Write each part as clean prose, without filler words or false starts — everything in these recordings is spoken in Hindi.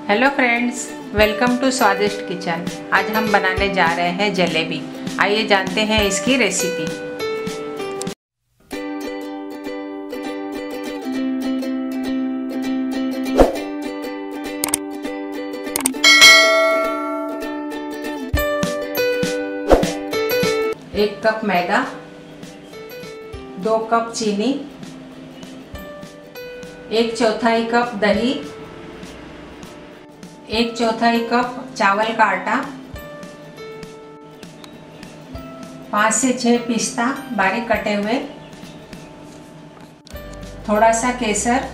हेलो फ्रेंड्स, वेलकम टू स्वादिष्ट किचन। आज हम बनाने जा रहे हैं जलेबी। आइए जानते हैं इसकी रेसिपी। एक कप मैदा, 2 कप चीनी, 1/4 कप दही, 1/4 कप चावल का आटा, 5 से 6 पिस्ता बारीक कटे हुए, थोड़ा सा केसर,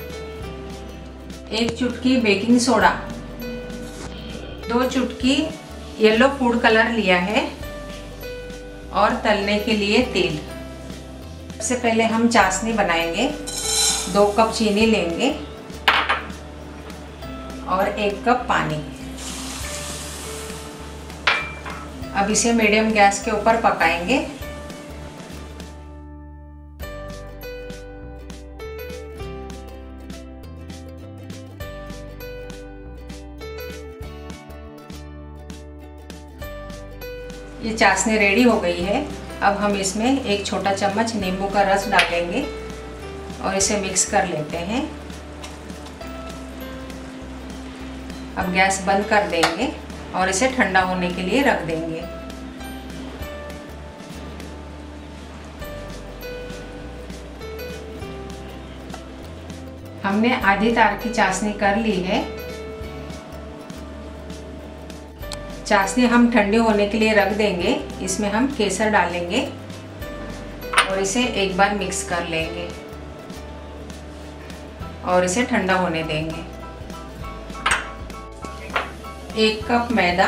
1 चुटकी बेकिंग सोडा, 2 चुटकी येलो फूड कलर लिया है और तलने के लिए तेल। सबसे पहले हम चाशनी बनाएंगे। 2 कप चीनी लेंगे और 1 कप पानी। अब इसे मीडियम गैस के ऊपर पकाएंगे। ये चाशनी रेडी हो गई है। अब हम इसमें 1 छोटा चम्मच नींबू का रस डालेंगे और इसे मिक्स कर लेते हैं। अब गैस बंद कर देंगे और इसे ठंडा होने के लिए रख देंगे। हमने आधी तार की चाशनी कर ली है। चाशनी हम ठंडी होने के लिए रख देंगे। इसमें हम केसर डालेंगे और इसे एक बार मिक्स कर लेंगे और इसे ठंडा होने देंगे। 1 कप मैदा,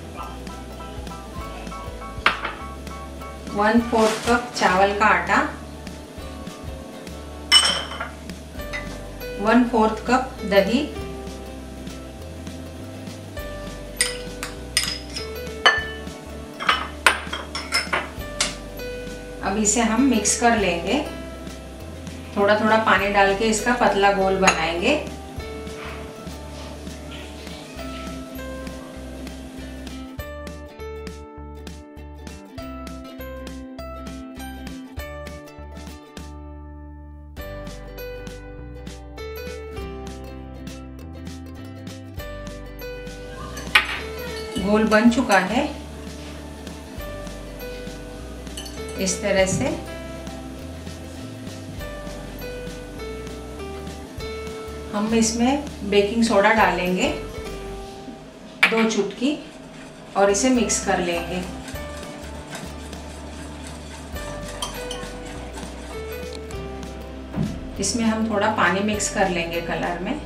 1/4 कप चावल का आटा, 1/4 कप दही, अब इसे हम मिक्स कर लेंगे। थोड़ा थोड़ा पानी डाल के इसका पतला गोल बनाएंगे। गोल बन चुका है। इस तरह से हम इसमें बेकिंग सोडा डालेंगे 2 चुटकी और इसे मिक्स कर लेंगे। इसमें हम थोड़ा पानी मिक्स कर लेंगे कलर में।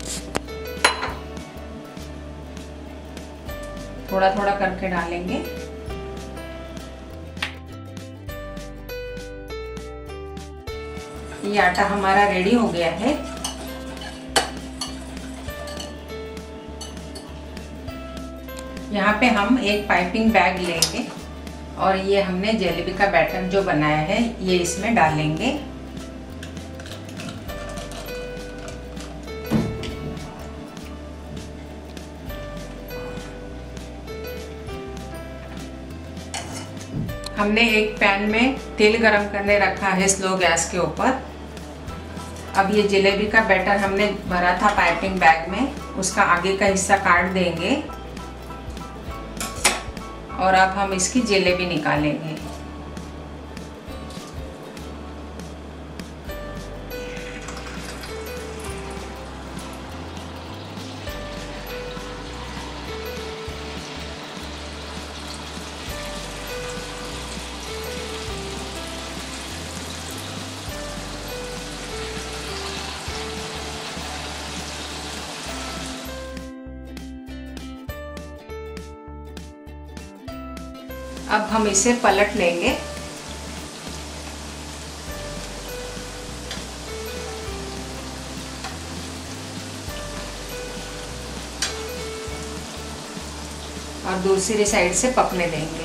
थोड़ा थोड़ा करके डालेंगे। ये आटा हमारा रेडी हो गया है। यहाँ पे हम एक पाइपिंग बैग लेंगे और ये हमने जलेबी का बैटर जो बनाया है ये इसमें डालेंगे। हमने एक पैन में तेल गरम करने रखा है स्लो गैस के ऊपर। अब ये जलेबी का बैटर हमने भरा था पाइपिंग बैग में, उसका आगे का हिस्सा काट देंगे और अब हम इसकी जलेबी निकालेंगे। अब हम इसे पलट लेंगे। और दूसरी साइड से पकने देंगे।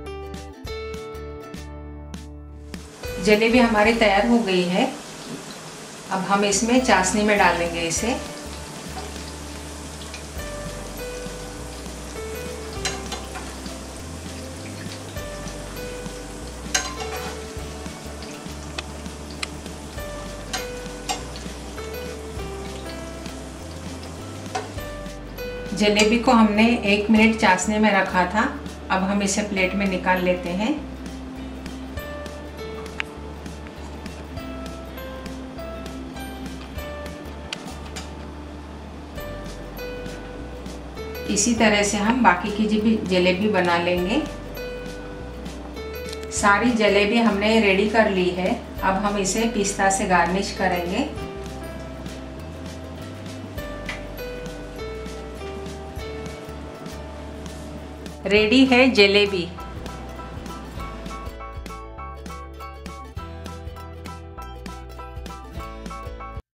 जलेबी हमारी तैयार हो गई है। अब हम इसमें चाशनी में डालेंगे इसे। जलेबी को हमने 1 मिनट चाशनी में रखा था। अब हम इसे प्लेट में निकाल लेते हैं। इसी तरह से हम बाकी की भी जलेबी बना लेंगे। सारी जलेबी हमने रेडी कर ली है। अब हम इसे पिस्ता से गार्निश करेंगे। रेडी है जलेबी।